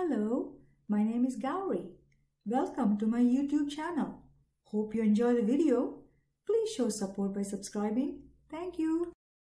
Hello, my name is Gauri. Welcome to my YouTube channel. Hope you enjoy the video. Please show support by subscribing. Thank you.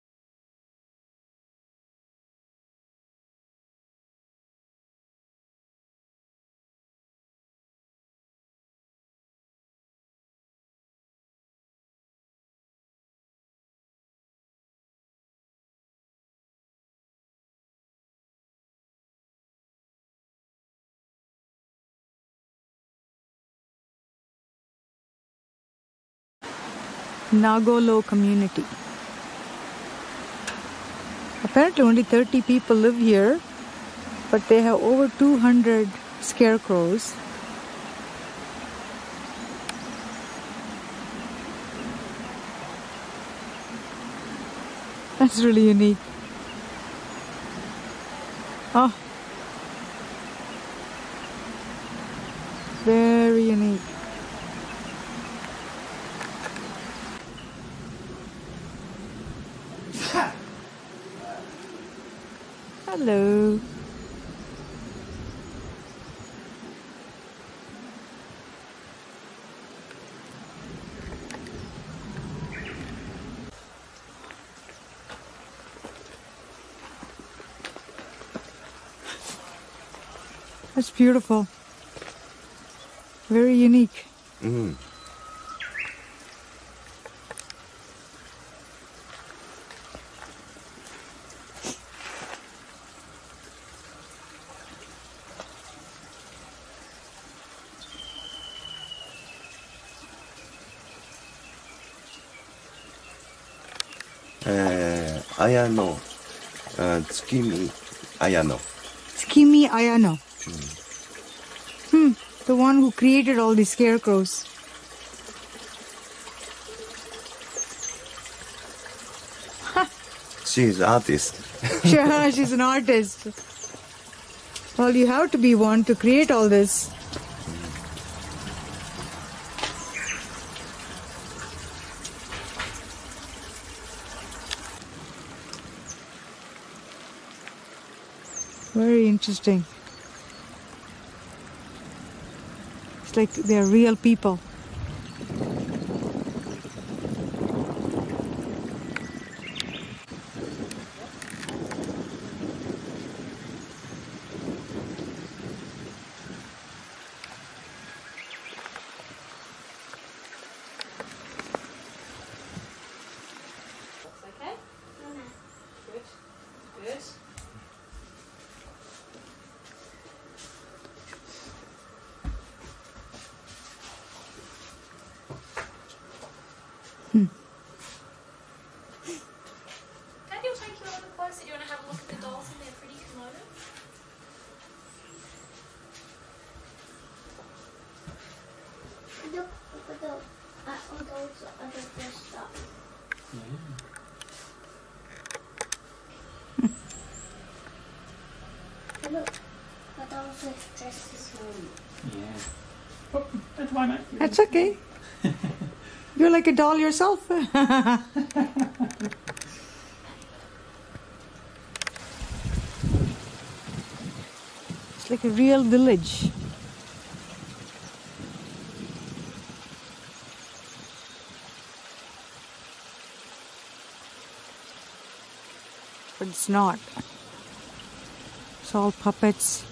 Nagolo community. Apparently only 30 people live here, but they have over 200 scarecrows. That's really unique. Oh, very unique. Hello. That's beautiful. Very unique. Mm. Ayano, Tsukimi Ayano. Tsukimi Ayano. The one who created all these scarecrows. She's an artist. Sure, she's an artist. Well, you have to be one to create all this. Very interesting. It's like they're real people. Okay? Good. Good. Daddy will take you over closer. Do you want to have a look at the dolls in their pretty kimono? Look at all those other dressed up. Look at all those dresses on. Yeah. Oh, that's why, mate. That's okay. You're like a doll yourself. It's like a real village. But it's not. It's all puppets.